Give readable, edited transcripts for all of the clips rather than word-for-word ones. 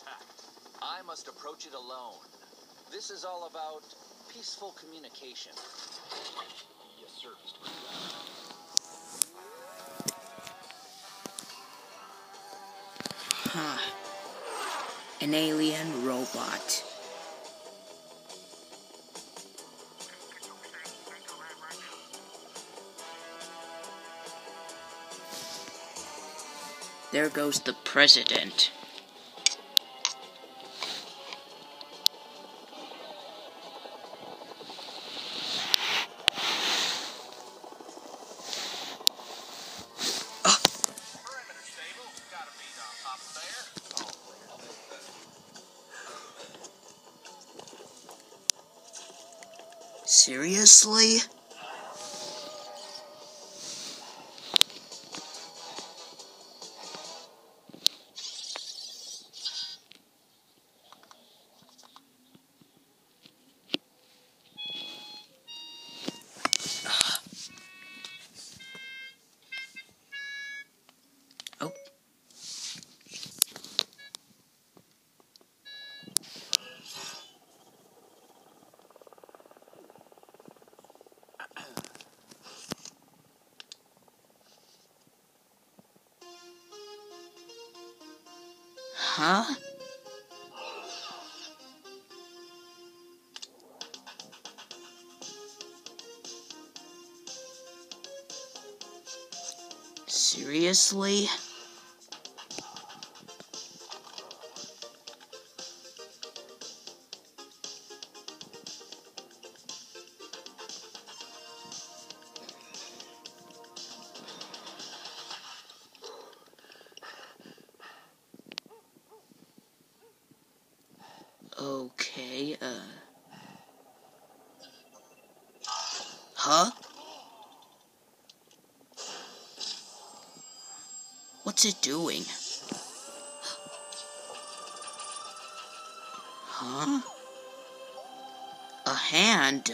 attacked. I must approach it alone. This is all about peaceful communication. Yes, sir, Mr. Huh. An alien robot. There goes the president. Seriously? Oh. Huh? Seriously? Okay, Huh? What's it doing? Huh? A hand?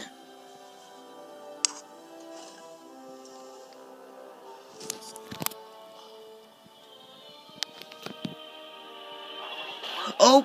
Oh!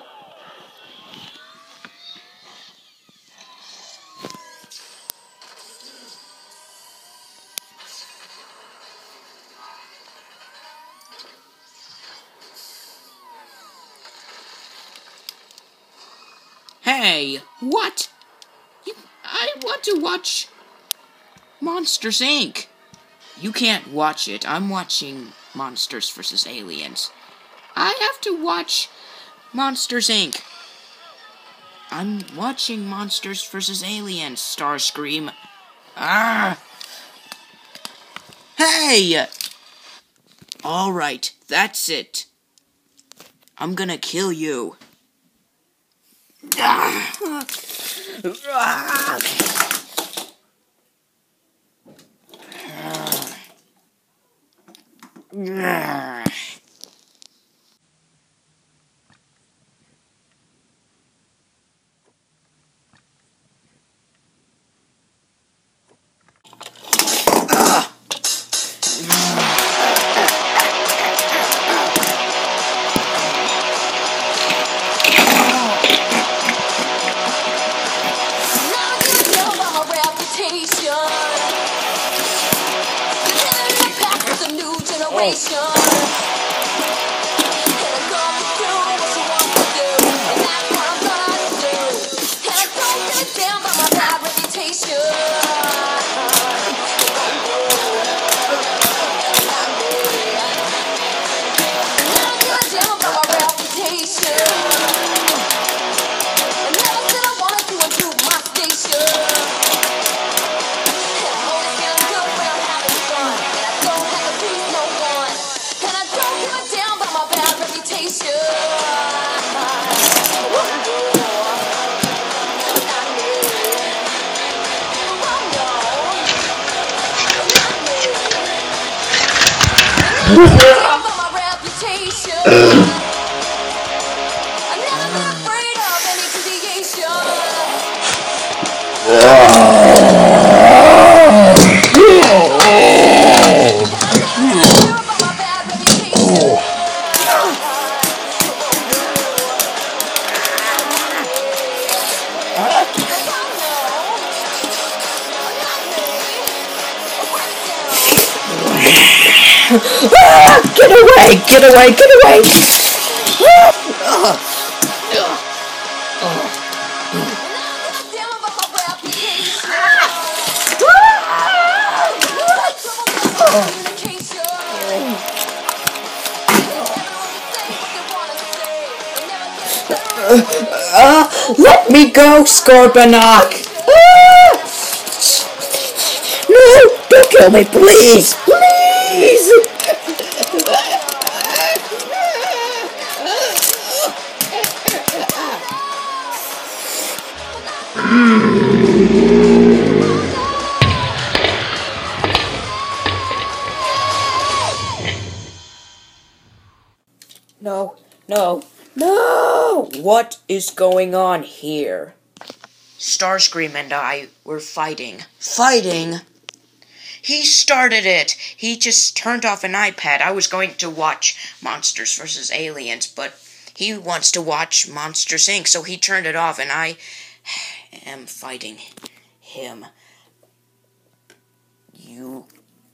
Hey, what? I want to watch Monsters, Inc. You can't watch it. I'm watching Monsters vs. Aliens. I have to watch Monsters, Inc. I'm watching Monsters vs. Aliens, Starscream. Ah! Hey! Alright, that's it. I'm gonna kill you. Ah! Ah! Ah! Get away! Get away! Get away! Let me go, Scorponok! No! Don't kill me, please! Please! No, no, no! What is going on here? Starscream and I were fighting. Fighting? He started it! He just turned off an iPad. I was going to watch Monsters vs. Aliens, but he wants to watch Monsters, Inc., so he turned it off, and I am fighting him. You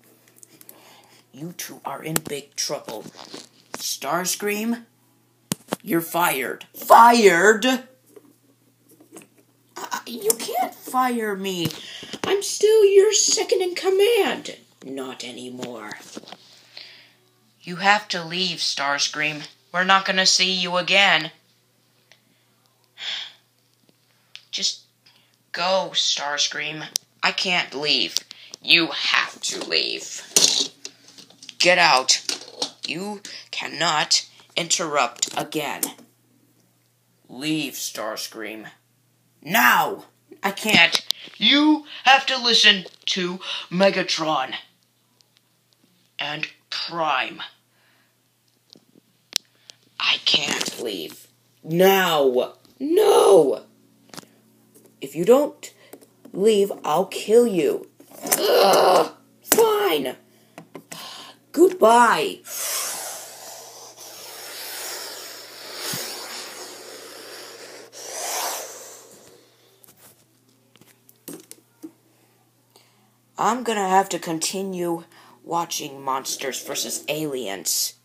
two are in big trouble. Starscream, you're fired. Fired? You can't fire me. I'm still your second in command. Not anymore. You have to leave, Starscream. We're not gonna see you again. Just go, Starscream. I can't leave. You have to leave. Get out. You cannot interrupt again. Leave, Starscream. Now! I can't. You have to listen to Megatron. And Prime. I can't leave. Now! No! If you don't leave, I'll kill you. Ugh, fine. Goodbye. I'm gonna have to continue watching Monsters vs. Aliens.